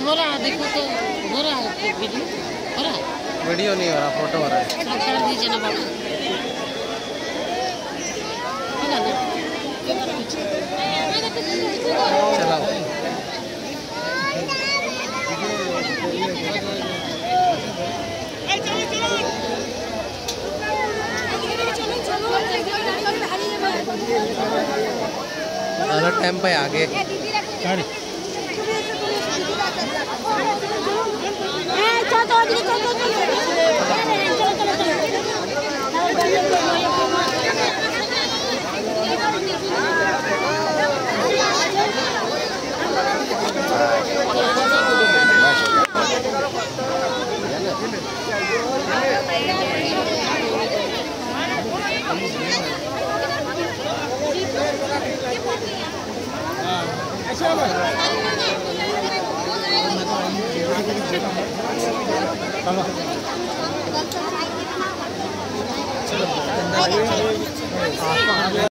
हो रहा है, देखो तो हो रहा है वीडियो, हो रहा है? वीडियो नहीं हो रहा, फोटो हो रहा है। कर दीजिए ना बाबू, होगा ना? चलाओ। ज़्यादा टाइम पे आगे चलो।